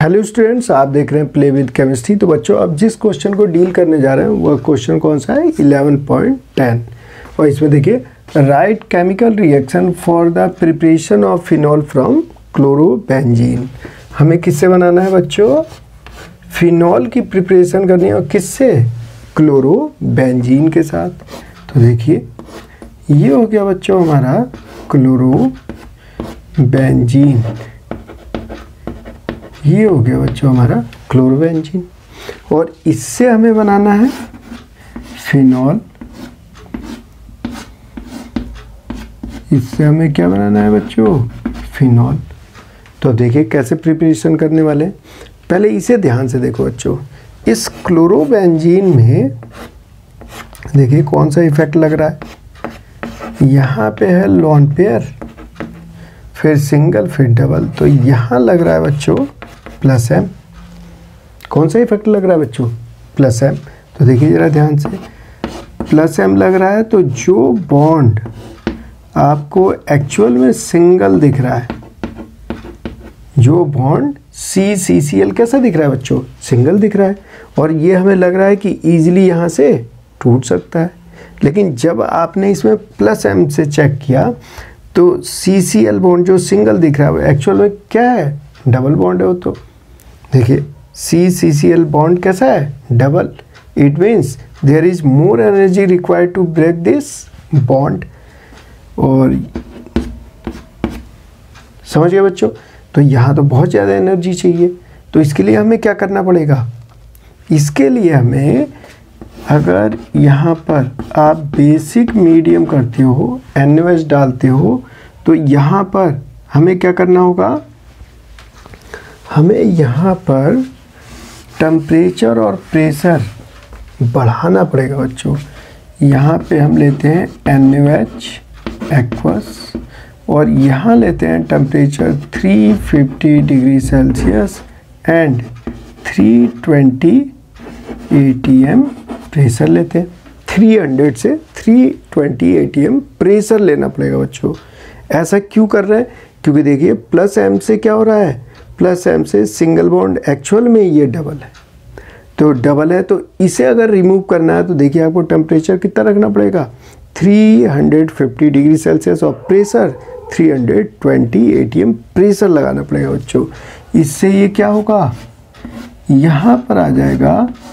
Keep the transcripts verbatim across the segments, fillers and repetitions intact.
Hello students, आप देख रहे हैं प्ले विद केमिस्ट्री। तो बच्चों, अब जिस क्वेश्चन को डील करने जा रहे हैं वह क्वेश्चन कौन सा है? Eleven point ten. और इसमें देखिए, write chemical reaction for the preparation of phenol from chlorobenzene. हमें किससे बनाना है बच्चों? फिनॉल की प्रिपरेशन करनी है। और किससे? क्लोरोबेंजीन के साथ। तो देखिए, ये हो गया बच्चों हमारा क्लोरोबेंजीन। ये हो गया बच्चों हमारा क्लोरोबेंजीन। और इससे हमें बनाना है फिनॉल। इससे हमें क्या बनाना है बच्चों? फिनॉल। तो देखिए कैसे प्रिपरेशन करने वाले हैं। पहले इसे ध्यान से देखो बच्चों। इस क्लोरोबेंजीन में देखिए कौन सा इफेक्ट लग रहा है। यहाँ पे है लॉन पेयर, फिर सिंगल, फिर डबल। तो यहाँ लग रहा है बच्चों प्लस एम। कौन सा इफेक्ट लग रहा है बच्चों? Plus M. तो देखिए जरा ध्यान से, प्लस एम लग रहा है। तो जो बॉन्ड आपको एक्चुअल में सिंगल दिख रहा है, जो बॉन्ड सी सी सी एल कैसा दिख रहा है बच्चों? सिंगल दिख रहा है। और ये हमें लग रहा है कि ईजिली यहाँ से टूट सकता है। लेकिन जब आपने इसमें प्लस एम से चेक किया तो सी सी एल बॉन्ड जो सिंगल दिख रहा है एक्चुअल में क्या है? डबल बॉन्ड है वो। तो देखिए सी सी सी एल बॉन्ड कैसा है? Double. It means there is more energy required to break this bond. और समझ गए बच्चों? तो यहाँ तो बहुत ज़्यादा एनर्जी चाहिए। तो इसके लिए हमें क्या करना पड़ेगा? इसके लिए हमें, अगर यहाँ पर आप बेसिक मीडियम करते हो, एन ओ एच डालते हो, तो यहाँ पर हमें क्या करना होगा? हमें यहाँ पर टेम्परेचर और प्रेशर बढ़ाना पड़ेगा बच्चों। यहाँ पे हम लेते हैं एन ओ एच एक्वस, और यहाँ लेते हैं temperature three fifty degree Celsius and three twenty A T M pressure लेते हैं। थ्री हंड्रेड से three twenty A T M pressure लेना पड़ेगा बच्चों। ऐसा क्यों कर रहे हैं? क्योंकि देखिए प्लस एम से क्या हो रहा है? प्लस एम से सिंगल बॉन्ड एक्चुअल में ये डबल है। तो डबल है, तो इसे अगर रिमूव करना है तो देखिए आपको टेम्परेचर कितना रखना पड़ेगा? थ्री फिफ्टी डिग्री सेल्सियस और pressure three twenty A T M pressure लगाना पड़ेगा बच्चों। इससे ये क्या होगा? यहाँ पर आ जाएगा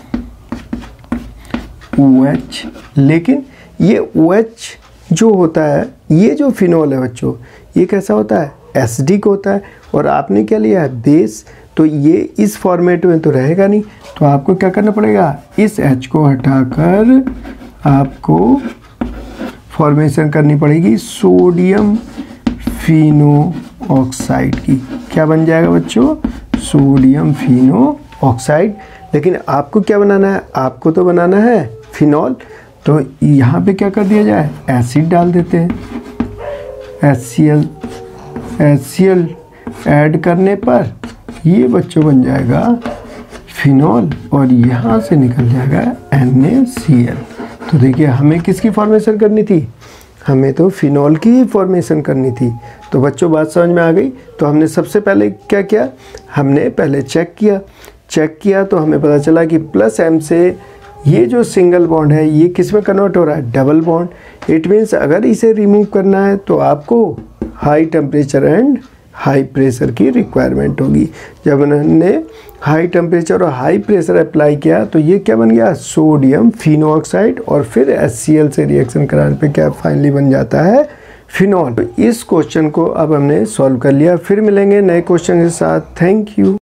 ओ एच। लेकिन ये ओ एच जो होता है, ये जो फिनॉल है बच्चों, ये कैसा होता है? एसिडिक होता है। और आपने क्या लिया है? बेस। तो ये इस फॉर्मेट में तो रहेगा नहीं। तो आपको क्या करना पड़ेगा? इस H को हटाकर आपको फॉर्मेशन करनी पड़ेगी सोडियम फिनो ऑक्साइड की। क्या बन जाएगा बच्चों? Sodium phenoxide. लेकिन आपको क्या बनाना है? आपको तो बनाना है फिनॉल। तो यहाँ पे क्या कर दिया जाए? एसिड डाल देते हैं। H C L H C L add करने पर ये बच्चों बन जाएगा फिनॉल, और यहाँ से निकल जाएगा एन ए सी एल। तो देखिए हमें किसकी फॉर्मेशन करनी थी? हमें तो फिनॉल की फॉर्मेशन करनी थी। तो बच्चों बात समझ में आ गई? तो हमने सबसे पहले क्या किया? हमने पहले चेक किया। चेक किया तो हमें पता चला कि प्लस एम से ये जो सिंगल बॉन्ड है ये किस में कन्वर्ट हो रहा है? Double bond. इट मीन्स अगर इसे रिमूव करना है तो आपको high temperature and high pressure की रिक्वायरमेंट होगी। जब उन्होंने हाई टेम्परेचर और हाई प्रेशर अप्लाई किया तो ये क्या बन गया? Sodium phenoxide. और फिर एच सी एल से रिएक्शन कराने पे क्या फाइनली बन जाता है? फिनॉल। तो इस क्वेश्चन को अब हमने सॉल्व कर लिया। फिर मिलेंगे नए क्वेश्चन के साथ। Thank you.